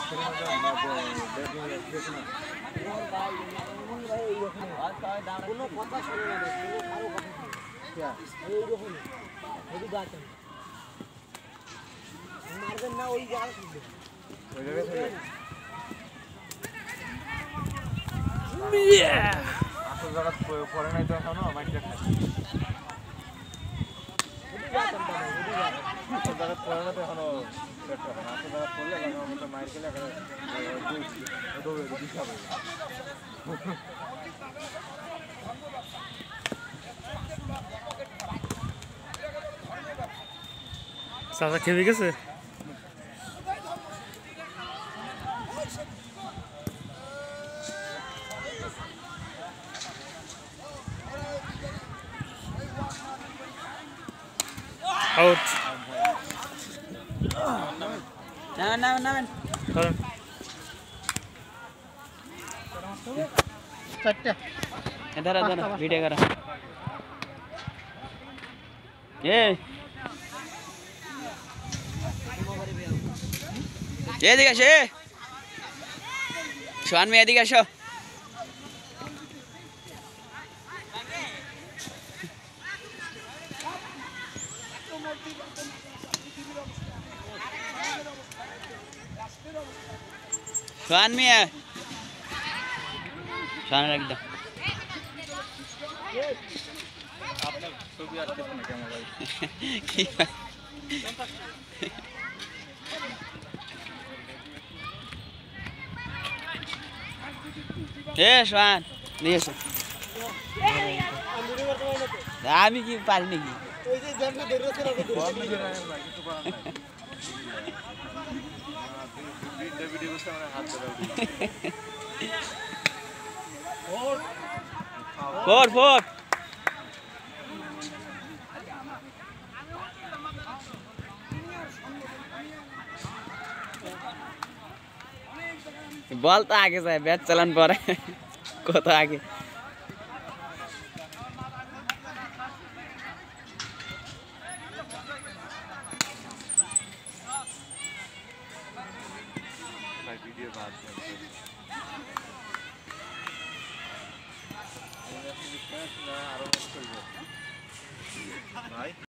কোনো কথা শুনে না, কোনো কারো কথা এইরকম হেভি গাছ মারবেন না, ওই জায়গা থাকবে, ওই জায়গায় থাকবে। আসল জায়গা পরে নাই তো এখনো মাইন্ডটা খায়। আসল জায়গা পরে না তো এখনো পেট খাবে না। আসল জায়গা পড়লে আমার মতো মায়ের খেলে দৌড়ে দিশা পাবে। চাচা খেয়ে গেছে। আউট। নামেন চারটা এধারা ভিডিও করা এদিকে আসে সোহান মেয়ে, এদিকে আসো। সোহান মিয়া, সোহান রাখ দাও। আপনার ছবি আসতেছে না কেমন ভাই? সোহান নিয়ে এসো। আমি কি পারি নাকি? ফোর বল তো আগে যায়, ব্যাট চালান পরে কত আগে। ভিডিও ভাই